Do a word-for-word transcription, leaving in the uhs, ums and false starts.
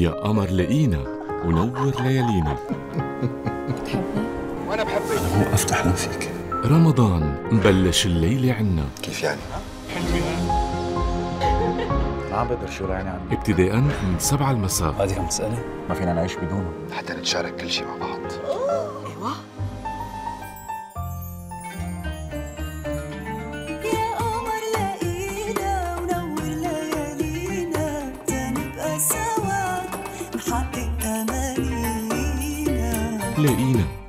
يا قمر لاقينا ونور ليالينا. بتحبني؟ وأنا بحبك. أنا مو أفتح نفسك. رمضان مبلش الليلة عنا. كيف يعني؟ ما عم بقدر شو يعني عني. ابتداء من سبعة المساء. هذه عم تسألي؟ ما فينا نعيش بدونه. حتى نتشارك كل شيء مع بعض. ايوه. يا قمر لاقينا ونور ليالينا، تنبقى سوا نحقق أمانينا. لاقينا